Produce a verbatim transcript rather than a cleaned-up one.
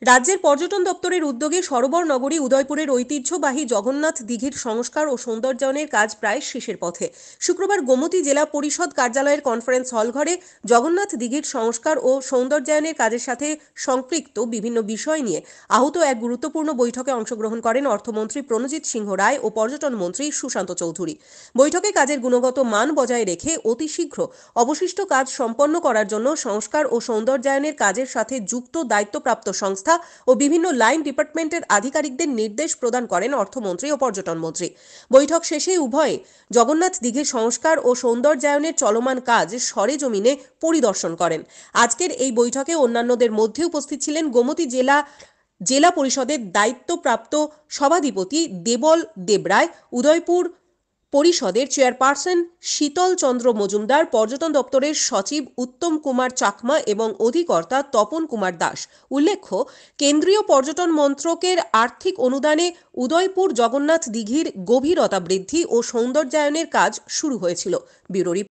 রাজ্যের পর্যটন দপ্তরের উদ্যোগে সরোবর নগরী উদয়পুরের ঐতিহ্যবাহী জগন্নাথ দিঘির সংস্কার ও সৌন্দর্যায়নের কাজ প্রায় শেষের পথে। শুক্রবার গোমতী জেলা পরিষদ কার্যালয়ের কনফারেন্স হল ঘরে জগন্নাথ দিঘির সংস্কার ও সৌন্দর্যায়নের কাজের সাথে সম্পৃক্ত বিভিন্ন বিষয় নিয়ে আহত এক গুরুত্বপূর্ণ বৈঠকে অংশগ্রহণ করেন অর্থমন্ত্রী প্রণজিৎ সিংহ রায় ও পর্যটন মন্ত্রী সুশান্ত চৌধুরী। বৈঠকে কাজের গুণগত মান বজায় রেখে অতি শীঘ্র অবশিষ্ট কাজ সম্পন্ন করার জন্য সংস্কার ও সৌন্দর্যায়নের কাজের সাথে যুক্ত দায়িত্বপ্রাপ্ত সংস্থা ও বিভিন্ন লাইন ডিপার্টমেন্টের আধিকারিকদের নির্দেশ প্রদান করেন অর্থমন্ত্রী ও পর্যটন মন্ত্রী। বৈঠক শেষে উভয়ে জগন্নাথ দিঘির সংস্কার ও সৌন্দর্যায়নের চলমান কাজ সরেজমিনে পরিদর্শন করেন। আজকের এই বৈঠকে অন্যান্যদের মধ্যে উপস্থিত ছিলেন গোমতী জেলা জেলা পরিষদের দায়িত্বপ্রাপ্ত সভাধিপতি দেবল দেবরায়, উদয়পুর পরিষদের চেয়ারপারসন শীতল চন্দ্র মজুমদার, পর্যটন দপ্তরের সচিব উত্তম কুমার চাকমা এবং অধিকর্তা তপন কুমার দাস। উল্লেখ্য, কেন্দ্রীয় পর্যটন মন্ত্রকের আর্থিক অনুদানে উদয়পুর জগন্নাথ দিঘির গভীরতা বৃদ্ধি ও সৌন্দর্যায়নের কাজ শুরু হয়েছিল। ব্যুরো